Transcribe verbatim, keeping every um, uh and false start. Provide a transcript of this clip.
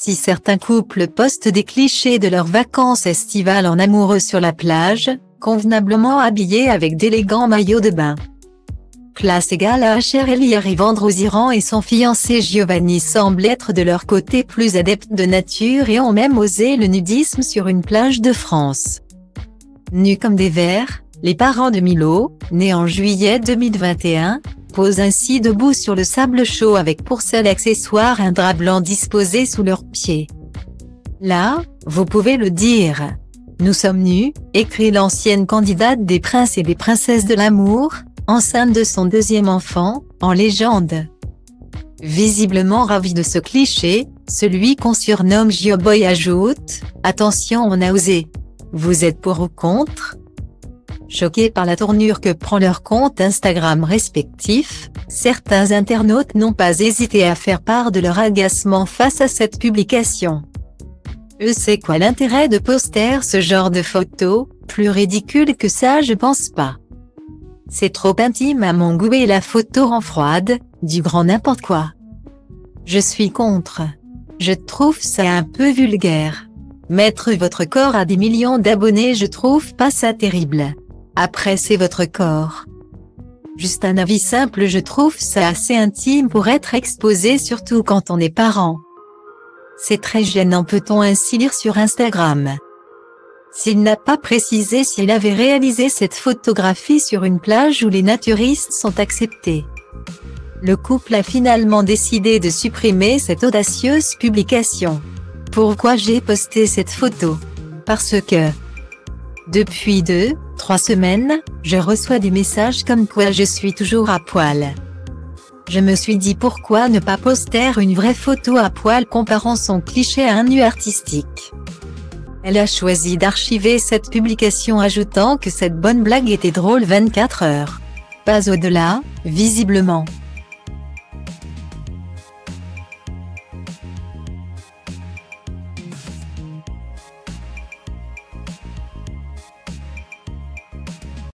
Si certains couples postent des clichés de leurs vacances estivales en amoureux sur la plage, convenablement habillés avec d'élégants maillots de bain. Classe égale à Cher Eliari Vandroziran et son fiancé Giovanni semblent être de leur côté plus adeptes de nature et ont même osé le nudisme sur une plage de France. Nus comme des vers, les parents de Milo, nés en juillet deux mille vingt et un, posent ainsi debout sur le sable chaud avec pour seul accessoire un drap blanc disposé sous leurs pieds. Là, vous pouvez le dire. Nous sommes nus, écrit l'ancienne candidate des princes et des princesses de l'amour, enceinte de son deuxième enfant, en légende. Visiblement ravi de ce cliché, celui qu'on surnomme Gioboy ajoute « Attention, on a osé. Vous êtes pour ou contre ?» Choqués par la tournure que prend leur compte Instagram respectif, certains internautes n'ont pas hésité à faire part de leur agacement face à cette publication. Eux, c'est quoi l'intérêt de poster ce genre de photos? Plus ridicule que ça, je pense pas. C'est trop intime à mon goût et la photo rend froide, du grand n'importe quoi. Je suis contre. Je trouve ça un peu vulgaire. Mettre votre corps à des millions d'abonnés, je trouve pas ça terrible. Après, c'est votre corps. Juste un avis simple, je trouve ça assez intime pour être exposé, surtout quand on est parent. C'est très gênant, peut-on ainsi lire sur Instagram. S'il n'a pas précisé s'il avait réalisé cette photographie sur une plage où les naturistes sont acceptés. Le couple a finalement décidé de supprimer cette audacieuse publication. Pourquoi j'ai posté cette photo? Parce que, depuis deux, trois semaines, je reçois des messages comme quoi je suis toujours à poil. Je me suis dit pourquoi ne pas poster une vraie photo à poil comparant son cliché à un nu artistique. Elle a choisi d'archiver cette publication ajoutant que cette bonne blague était drôle vingt-quatre heures. Pas au-delà, visiblement.